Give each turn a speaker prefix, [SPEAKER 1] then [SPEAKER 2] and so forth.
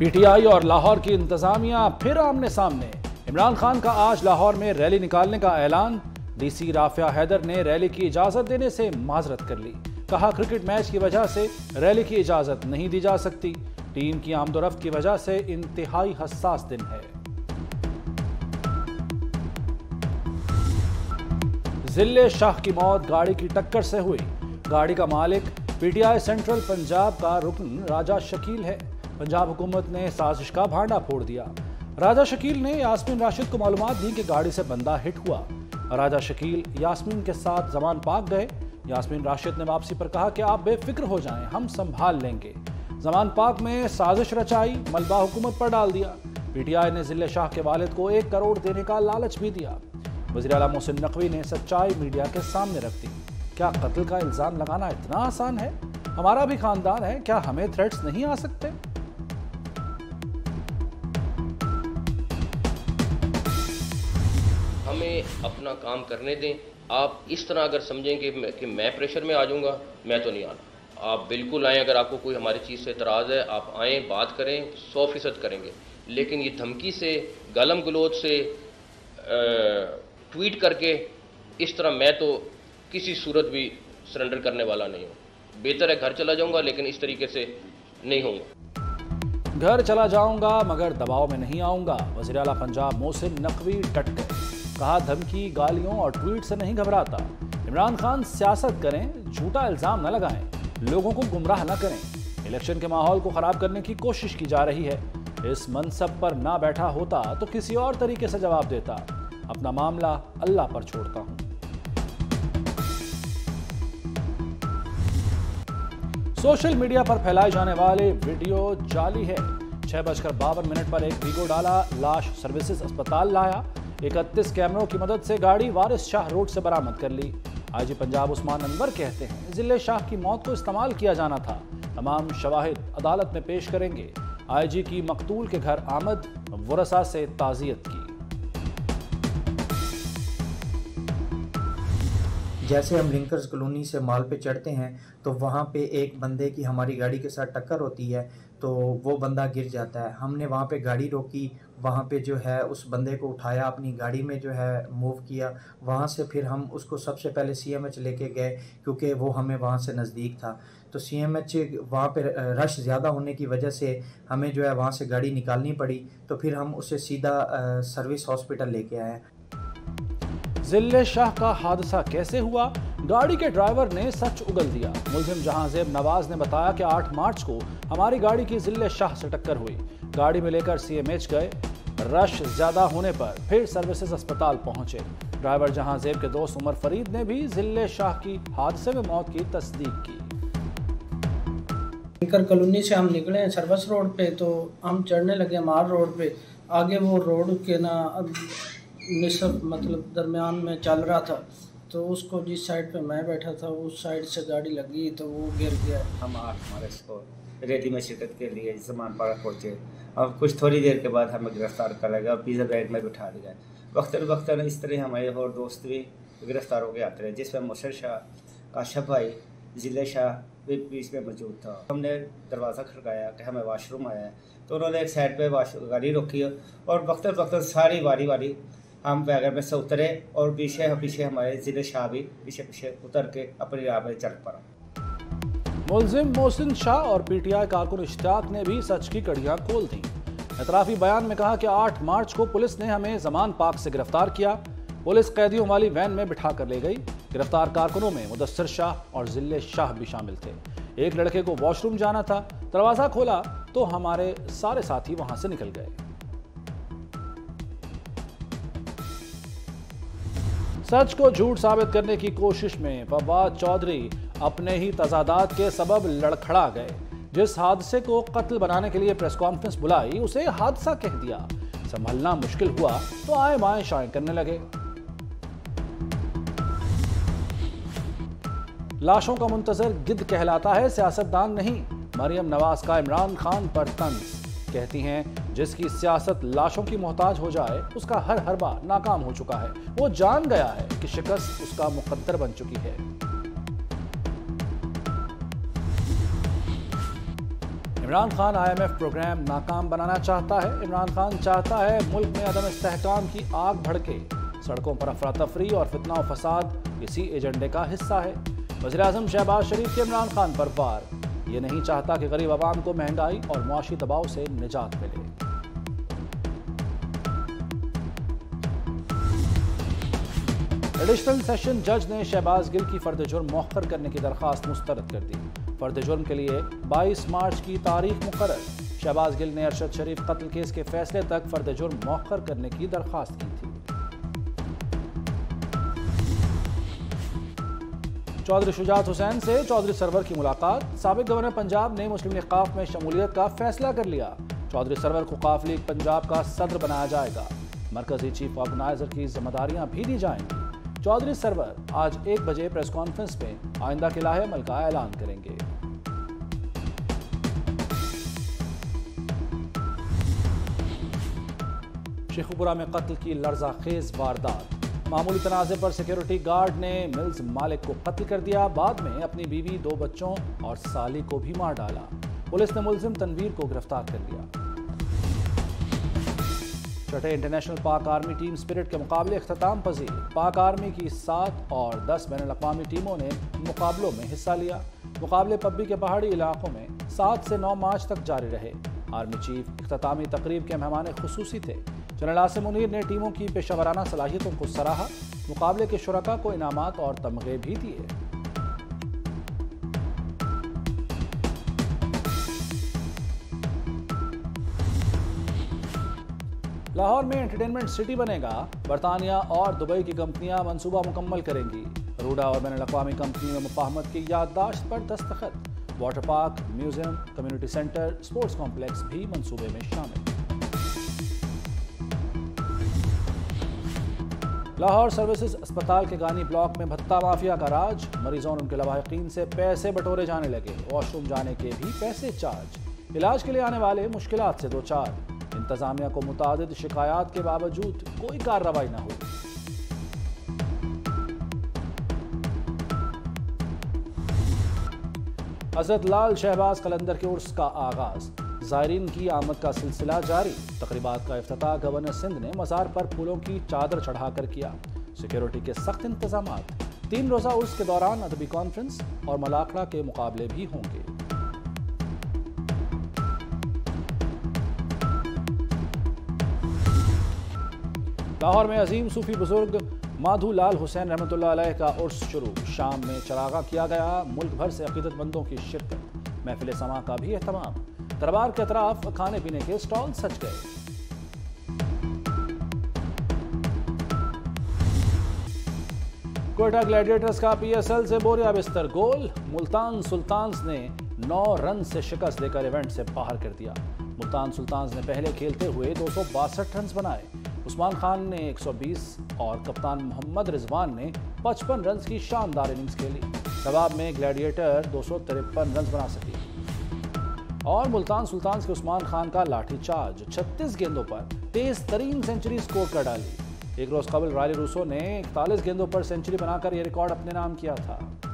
[SPEAKER 1] PTI और लाहौर की इंतजामिया फिर आमने सामने। इमरान खान का आज लाहौर में रैली निकालने का ऐलान। डीसी राफिया हैदर ने रैली की इजाजत देने से माजरत कर ली। कहा क्रिकेट मैच की वजह से रैली की इजाजत नहीं दी जा सकती। टीम की आमदोरफ्त की वजह से इंतहाई हसास दिन है। जिले शाह की मौत गाड़ी की टक्कर से हुई। गाड़ी का मालिक पीटीआई सेंट्रल पंजाब का रुकन राजा शकील है। पंजाब हुकूमत ने साजिश का भांडा फोड़ दिया। राजा शकील ने यास्मीन राशिद को मालूमात दी कि गाड़ी से बंदा हिट हुआ। राजा शकील यास्मीन के साथ जमान पाक गए। यास्मीन राशिद ने वापसी पर कहा कि आप बेफिक्र हो जाएं, हम संभाल लेंगे। जमान पाक में साजिश रचाई, मलबा हुकूमत पर डाल दिया। पीटीआई ने जिले शाह के वालिद को 1 करोड़ देने का लालच भी दिया। वज़ीर आला मोहसिन नकवी ने सच्चाई मीडिया के सामने रख दी। क्या कत्ल का इल्जाम लगाना इतना आसान है? हमारा भी खानदान है, क्या हमें थ्रेट्स नहीं आ सकते?
[SPEAKER 2] हमें अपना काम करने दें। आप इस तरह अगर समझेंगे कि मैं प्रेशर में आ जाऊंगा, मैं तो नहीं आना। आप बिल्कुल आएँ, अगर आपको कोई हमारी चीज़ से एतराज़ है आप आएँ, बात करें, 100% करेंगे। लेकिन ये धमकी से, गलम गलोच से, ट्वीट करके इस तरह मैं तो किसी सूरत भी सरेंडर करने वाला नहीं हूँ। बेहतर है घर चला जाऊँगा, लेकिन इस तरीके से नहीं होऊंगा।
[SPEAKER 1] घर चला जाऊंगा मगर दबाव में नहीं आऊंगा। वज़ीर आला पंजाब मोहसिन नकवी डट गए। कहा धमकी, गालियों और ट्वीट से नहीं घबराता। इमरान खान सियासत करें, झूठा इल्जाम न लगाएं, लोगों को गुमराह न करें। इलेक्शन के माहौल को खराब करने की कोशिश की जा रही है। इस मनसब पर ना बैठा होता तो किसी और तरीके से जवाब देता। अपना मामला अल्लाह पर छोड़ता हूं। सोशल मीडिया पर फैलाए जाने वाले वीडियो जाली है। 6:52 पर एक वीडियो डाला, लाश सर्विसेज अस्पताल लाया। 31 कैमरों की मदद से गाड़ी वारिस शाह रोड से बरामद कर ली। आईजी पंजाब उस्मान अनवर कहते हैं जिले शाह की मौत को इस्तेमाल किया जाना था। तमाम शवाहिद अदालत में पेश करेंगे। आईजी की मकतूल के घर आमद, वरसा से ताज़ियत की।
[SPEAKER 3] जैसे हम लिंकर्स कॉलोनी से माल पे चढ़ते हैं तो वहाँ पे एक बंदे की हमारी गाड़ी के साथ टक्कर होती है, तो वो बंदा गिर जाता है। हमने वहाँ पे गाड़ी रोकी, वहाँ पे जो है उस बंदे को उठाया, अपनी गाड़ी में जो है मूव किया। वहाँ से फिर हम उसको सबसे पहले सीएमएच लेके गए, क्योंकि वो हमें वहाँ से नज़दीक था। तो सीएमएच वहाँ पे रश ज़्यादा होने की वजह से हमें जो है वहाँ से गाड़ी निकालनी पड़ी। तो फिर हम उसे सीधा सर्विस हॉस्पिटल लेके आए।
[SPEAKER 1] जिले शाह का हादसा कैसे हुआ? गाड़ी के ड्राइवर ने सच उगल दिया। मुलजिम जहांजेब नवाज ने बताया कि 8 मार्च को हमारी गाड़ी की जिले शाह से टक्कर हुई। गाड़ी में लेकर सीएमएच गए। रश ज्यादा होने पर फिर सर्विसेज अस्पताल पहुंचे। ड्राइवर जहांजेब के दोस्त उमर फरीद ने भी जिले शाह की हादसे में मौत की तस्दीक की।
[SPEAKER 4] लिंकर कॉलोनी से हम निकले हैं सर्विस रोड पे, तो हम चढ़ने लगे मार रोड पे। आगे वो रोड के ना निसब मतलब दरमियान में चल रहा था, तो उसको जिस साइड पे मैं बैठा था उस साइड से गाड़ी लगी तो वो गिर गया।
[SPEAKER 5] हम 8 मार्च को रैली में शिरकत के लिए जमान पार्क पहुँचे। अब कुछ थोड़ी देर के बाद हमें गिरफ्तार कर गया और पिज़्ज़ा बैग में बिठा दिया। वक्तन इस तरह हमारे और दोस्त भी गिरफ्तार हो गए आते रहे, जिसमें मुशर शाह, काशफ भाई, जिले शाह भी बीच में मौजूद था। हमने दरवाज़ा खड़काया कि हमें वाशरूम आया है, तो उन्होंने एक साइड पे गाड़ी रोकी और वक्तन सारी वारी हम वैगन में से उतरे और पीछे हमारे जिले शाह भी पीछे उतर के अपनी राह में चल पड़ा।
[SPEAKER 1] मुलजिम मोहसिन शाह और पीटीआई कारकुन इश्तियाक ने भी सच की कड़ियां खोल दी। एतराफी बयान में कहा कि 8 मार्च को पुलिस ने हमें जमान पाक से गिरफ्तार किया। पुलिस कैदियों वाली वैन में बिठा कर ले गई। गिरफ्तार कारकुनों में मुदस्सिर शाह और जिले शाह भी शामिल थे। एक लड़के को वॉशरूम जाना था, दरवाजा खोला तो हमारे सारे साथी वहां से निकल गए। सच को झूठ साबित करने की कोशिश में फवाद चौधरी अपने ही तजादात के सबब लड़खड़ा गए। जिस हादसे को कत्ल बनाने के लिए प्रेस कॉन्फ्रेंस बुलाई उसे हादसा कह दिया। संभलना मुश्किल हुआ तो आए बाएं शाएं करने लगे। लाशों का मुंतजर गिद्ध कहलाता है, सियासतदान नहीं। मरियम नवाज का इमरान खान पर तंज। कहती हैं जिसकी सियासत लाशों की मोहताज हो जाए उसका हर हरबा नाकाम हो चुका है। वो जान गया है कि शिकस्त उसका मुकद्दर बन चुकी है। इमरान खान IMF प्रोग्राम नाकाम बनाना चाहता है। इमरान खान चाहता है मुल्क में अदम इस्तेहकाम की आग भड़के। सड़कों पर अफरा तफरी और फितना और फसाद इसी एजेंडे का हिस्सा है। वज़ीर-ए-आज़म शहबाज शरीफ के इमरान खान पर वार। ये नहीं चाहता कि गरीब आवाम को महंगाई और मुआशी दबाव से निजात मिले। एडिशनल सेशन जज ने शहबाज गिल की फर्द जुर्म मौखर करने की दरख्वास्त मुस्तरद कर दी। फर्द जुर्म के लिए 22 मार्च की तारीख मुकर्रर। शहबाज गिल ने अरशद शरीफ कत्ल केस के फैसले तक फर्द जुर्म मौखर करने की दरख्वास्त की थी। चौधरी शुजात हुसैन से चौधरी सरवर की मुलाकात। साबिक गवर्नर पंजाब ने मुस्लिम लीग काफ में शमूलियत का फैसला कर लिया। चौधरी सरवर को काफ लीग पंजाब का सदर बनाया जाएगा। मरकजी चीफ ऑर्गेनाइजर की जिम्मेदारियां भी दी जाएंगी। चौधरी सरवर आज 1 बजे प्रेस कॉन्फ्रेंस में आइंदा के लाहे अमल का ऐलान करेंगे। शेखुपुरा में कत्ल की लर्ज़ाखेज वारदात। मामूली तनाज़े पर सिक्योरिटी गार्ड ने मिल्स मालिक को कत्ल कर दिया। बाद में अपनी बीवी, 2 बच्चों और साली को भी मार डाला। पुलिस ने मुलजिम तनवीर को गिरफ्तार कर लिया। छठे इंटरनेशनल पाक आर्मी टीम स्पिरिट के मुकाबले अख्ताम पजीर। पाक आर्मी की 7 और 10 बैनुल-अक़वामी टीमों ने मुकाबलों में हिस्सा लिया। मुकाबले पब्बी के पहाड़ी इलाकों में 7 से 9 मार्च तक जारी रहे। आर्मी चीफ इख्तितामी तकरीब के मेहमान खुसूसी थे। जनरल आसिम मुनीर ने टीमों की पेशावराना सलाहियतों को सराहा। मुकाबले के शुरका को इनामात और तमगे भी दिए। लाहौर में एंटरटेनमेंट सिटी बनेगा। बरतानिया और दुबई की कंपनियां मंसूबा मुकम्मल करेंगी। रूडा और बैनुल-अक़वामी कंपनी में मुफाहमत की याददाश्त पर दस्तखत। Water park, museum, community centre, sports complex भी मंसूबे में शामिल। लाहौर सर्विसेज अस्पताल के गानी ब्लॉक में भत्ता माफिया का राज। मरीजों और उनके लवाहिकीन से पैसे बटोरे जाने लगे। वॉशरूम जाने के भी पैसे चार्ज। इलाज के लिए आने वाले मुश्किलात से 2 चार। इंतजामिया को मुतादिद शिकायत के बावजूद कोई कार्रवाई न हुई। हज़रत लाल शहबाज कलंदर के उर्स का आगाज। ज़ायरीन की आमद का सिलसिला जारी। तकरीबात का इफ्तिताह गवर्नर सिंध ने मज़ार पर फूलों की चादर चढ़ाकर किया। सिक्योरिटी के सख्त इंतजामात। 3 रोज़ा उर्स के दौरान अदबी कॉन्फ्रेंस और मलाखड़ा के मुकाबले भी होंगे। लाहौर में अजीम सूफी बुजुर्ग माधू लाल हुसैन रहमतुल्लाह अलैह का उर्स शुरू। शाम में चरागा किया गया। मुल्क भर से अकीदतमंदों की शिरकत। महफिल समा का भी एहतमाम। दरबार के अतराफ खाने पीने के स्टॉल सज गए। कोयटा ग्लैडिएटर्स का PSL से बोरिया बिस्तर गोल। मुल्तान सुल्तान्स ने 9 रन से शिकस्त देकर इवेंट से बाहर कर दिया। मुल्तान सुल्तान्स ने पहले खेलते हुए 262 रन बनाए। उस्मान खान ने 120 और कप्तान मोहम्मद रिजवान ने 55 रन की शानदार इनिंग्स खेली। जवाब में ग्लैडिएटर 253 रन बना सकी और मुल्तान सुल्तान्स के उस्मान खान का लाठीचार्ज 36 गेंदों पर तेज तरीन सेंचुरी स्कोर कर डाली। एक रोज कबल रायली रूसो ने 41 गेंदों पर सेंचुरी बनाकर यह रिकॉर्ड अपने नाम किया था।